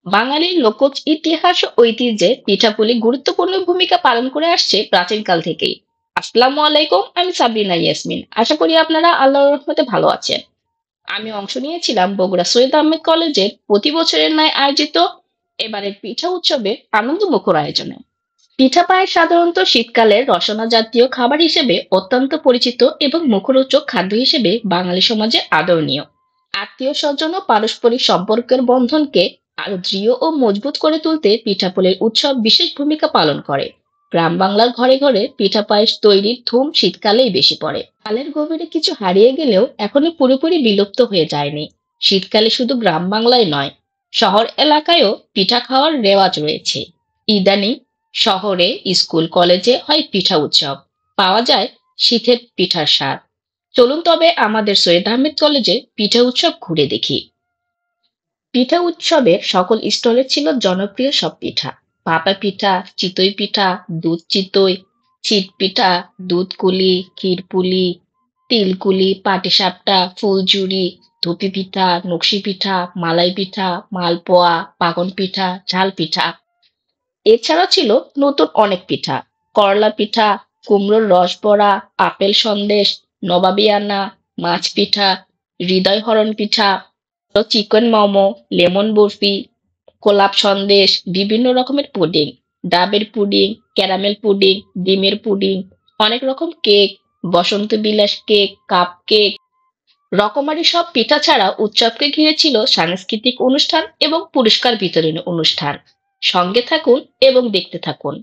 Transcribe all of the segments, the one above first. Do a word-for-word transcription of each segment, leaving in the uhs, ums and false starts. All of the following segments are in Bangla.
বাঙালির লোকজ ইতিহাস ও ঐতিহ্যে পিঠাপুলি গুরুত্বপূর্ণ ভূমিকা পালন করে আসছে প্রাচীনকাল থেকেই। আসসালামু আলাইকুম, আমি সাবরিনা ইয়াসমিন। আশা করি আপনারা আল্লাহর রহমতে ভালো আছেন। আমি অংশ নিয়েছিলাম বগুড়া সৈয়দ আহমেদ কলেজের প্রতি বছরের ন্যায় আয়োজিত এবারের পিঠা উৎসবের আনন্দমুখর আয়োজনে। পিঠা পায়েস সাধারণত শীতকালের রসনা জাতীয় খাবার হিসেবে অত্যন্ত পরিচিত এবং মুখরোচক খাদ্য হিসেবে বাঙালি সমাজে আদরণীয়। আত্মীয় স্বজন ও পারস্পরিক সম্পর্কের বন্ধনকে আরো দৃঢ় ও মজবুত করে তুলতে পিঠাপুলির উৎসব বিশেষ ভূমিকা পালন করে। গ্রাম বাংলার ঘরে ঘরে পিঠা পায়েস তৈরির ধুম শীতকালেই বেশি পড়ে। কালের গভীরে কিছু হারিয়ে গেলেও এখনো পুরোপুরি বিলুপ্ত হয়ে যায়নি। শীতকালে শুধু গ্রাম বাংলায় নয়, শহর এলাকায়ও পিঠা খাওয়ার রেওয়াজ রয়েছে। ইদানিং শহরে স্কুল কলেজে হয় পিঠা উৎসব, পাওয়া যায় শীতের পিঠার স্বাদ। চলুন তবে আমাদের সৈয়দ আহমেদ কলেজে পিঠা উৎসব ঘুরে দেখি। পিঠা উৎসবের সকল স্টলে ছিল জনপ্রিয় সব পিঠা। ভাপা পিঠা, চিতই পিঠা, দুধ চিতই, ছিট পিঠা, দুধকুলি, ক্ষীরপুলি, তিলকুলি, পাটিসাপটা, ফুলঝুরি, ধুপি পিঠা, নকশি পিঠা, মালাই পিঠা, মালপোয়া, পাগন পিঠা, ঝাল পিঠা। এছাড়াও ছিল নতুন অনেক পিঠা, করলা পিঠা, কুমড়োর রস বড়া, আপেল সন্দেশ, নবাবিয়ানা, মাছ পিঠা, হৃদয় হরণ পিঠা, চিকেন মোমো, লেমন বরফি, গোলাপ সন্দেশ, বিভিন্ন রকমের পুডিং, ডাবের পুডিং, ক্যারামেল পুডিং, ডিমের পুডিং, অনেক রকম কেক, বসন্ত বিলাস কেক, কাপ কেক। রকমারি সব পিঠা ছাড়া উৎসবকে ঘিরে ছিল সাংস্কৃতিক অনুষ্ঠান এবং পুরস্কার বিতরণী অনুষ্ঠান। সঙ্গে থাকুন এবং দেখতে থাকুন।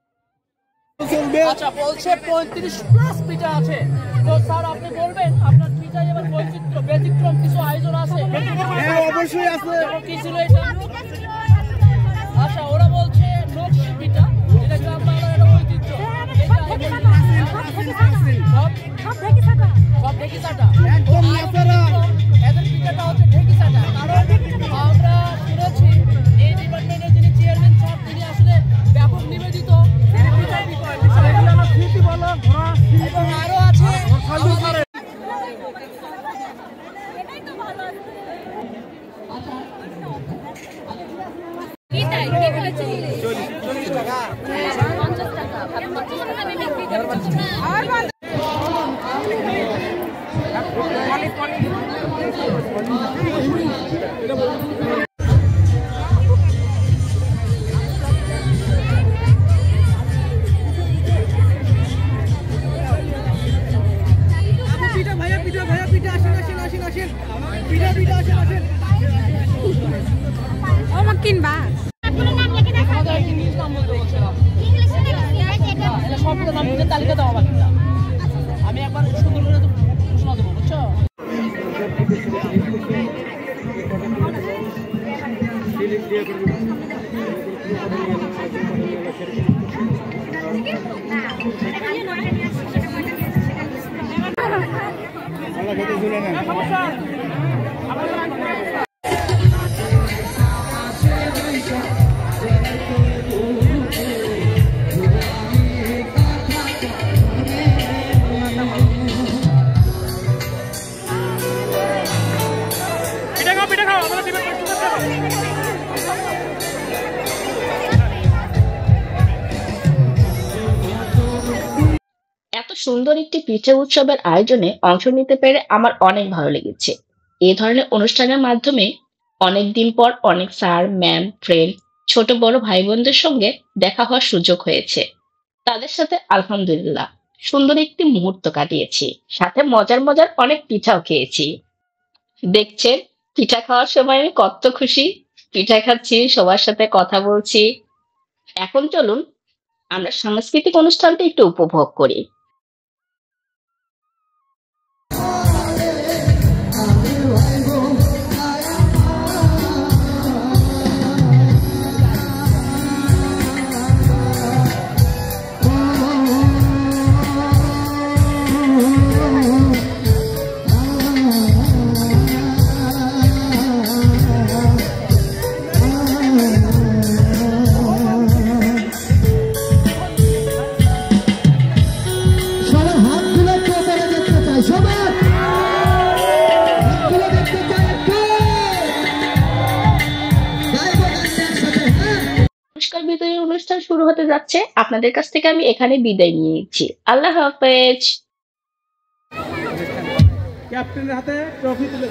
আচ্ছা, বলছে পঁয়ত্রিশ প্লাস পিঠা আছে। তো স্যার আপনি বলবেন আপনার পিঠা এবার বৈচিত্র্য ব্যতিক্রম কিছু আয়োজন আছে? হ্যাঁ, অবশ্যই আছে। কি ছিল এটা? আচ্ছা, ওরা বলছে নকশি পিঠা, যেটা গ্রাম বাংলার একটা ঐতিহ্য। সব ঢেকি চাটা, এদের পিঠাটা হচ্ছে ঢেকি চাটা। কারণ আমরা শুনেছি এই ডিপার্টমেন্টের যিনি চেয়ারম্যান স্যার, তিনি আসলে ব্যাপক নিবেদিত এবং আরো আছে। তালিকা দেওয়া বাকি, আমি একবার সুন্দর করে ঘোষণা দেবো, বুঝছো? এত সুন্দর একটি পিঠা উৎসবের আয়োজনে অংশ নিতে পেরে আমার অনেক ভালো লেগেছে। এই ধরনের অনুষ্ঠানের মাধ্যমে অনেক দিন পর অনেক স্যার, ম্যাম, ফ্রেন্ড, ছোট বড় ভাই বোনদের সঙ্গে দেখা হওয়ার সুযোগ হয়েছে। তাদের সাথে আলহামদুলিল্লাহ সুন্দর একটি মুহূর্ত কাটিয়েছি, সাথে মজার মজার অনেক পিঠাও খেয়েছি। দেখছেন, পিঠা খাওয়ার সময় আমি কত খুশি। পিঠা খাচ্ছি, সবার সাথে কথা বলছি। এখন চলুন আমরা সাংস্কৃতিক অনুষ্ঠানটা একটু উপভোগ করি। বিদায় অনুষ্ঠান শুরু হতে যাচ্ছে, আপনাদের কাছ থেকে আমি এখানে বিদায় নিয়ে নিচ্ছি। আল্লাহ হাফেজ। ক্যাপ্টেনের হাতে ট্রফি তুলে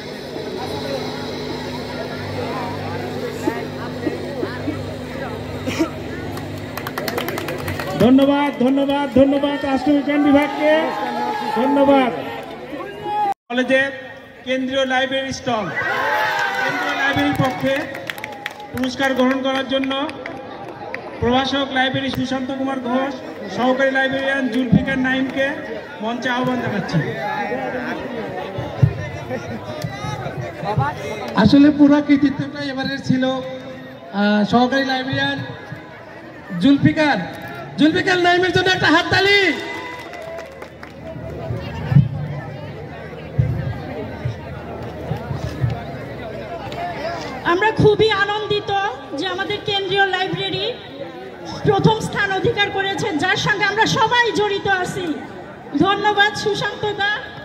ধন্যবাদ ধন্যবাদ ধন্যবাদ রাষ্ট্রবিজ্ঞান বিভাগকে ধন্যবাদ। কলেজের কেন্দ্রীয় লাইব্রেরি স্টল কেন্দ্রীয় লাইব্রেরির পক্ষে পুরস্কার গ্রহণ করার জন্য প্রভাষক লাইব্রেরি সুশান্ত কুমার ঘোষ, সহকারী লাইব্রেরিয়ান জুলফিকার নাইমকে মঞ্চে আহ্বান জানাচ্ছি। আসলে পুরো কৃতিত্বটা এবারের ছিল আহ, সহকারী লাইব্রেরিয়ান জুলফিকার জুলফিকার নাইমের জন্য একটা হাততালি। আমরা খুবই আনন্দিত যে আমাদের কেন্দ্রীয় লাইব্রেরি প্রথম স্থান অধিকার করেছে, যার সঙ্গে আমরা সবাই জড়িত আছি। ধন্যবাদ সুশান্ত দা।